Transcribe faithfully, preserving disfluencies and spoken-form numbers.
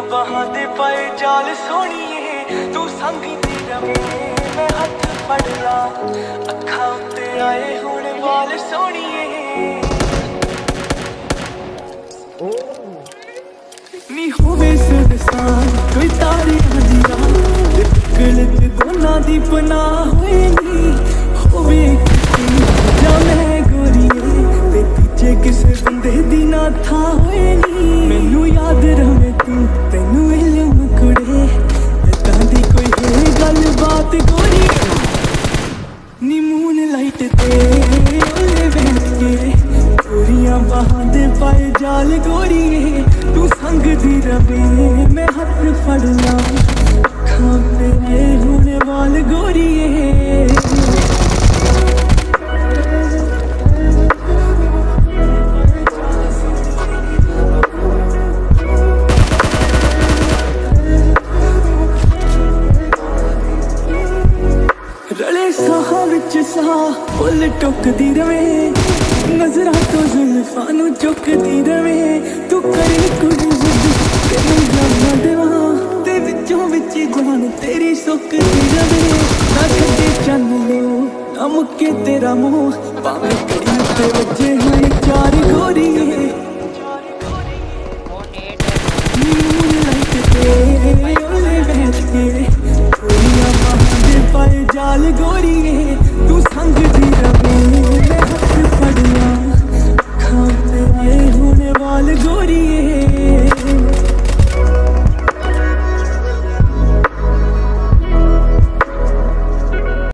बाहां दे पाए जाल सोहणीए तू संग दी रवे मैं हथ फड़ ला अखां उत्ते आए हुण वाल सोहणीए नी होवे सुनसान कोई तारे दी रात दिल च दोनां दी पनाह होए नी होवे जा मैं गोरीए ते तुझे किसे बंदे दी ना था होए नी मैनू याद रवे तू तैनू इल्म कुड़े इदां दी कोई है गल बात गोरी नी मून लाइट ते ओले बैठ के गोरियां बाहां दे पाए जाल गोरीए तू संग दी रवे मैं हथ फड़ ला अखां तेरे हुण वाल गोरीए फुल टुकदी रवे नजरां तो जुल्फां नू चुकदी रवे तू करे कुड़ी जिद तेनू जाना देवां ते विचों विच जान तेरी सुकदी रवे ना छड्डे चन लो ना मुक्के तेरा मोह भावें कड़ी ते वजे होए चार गोरीए मून लाइट ते ओले बैठ के गोरियां बाहां दे पाए जाल गोरीए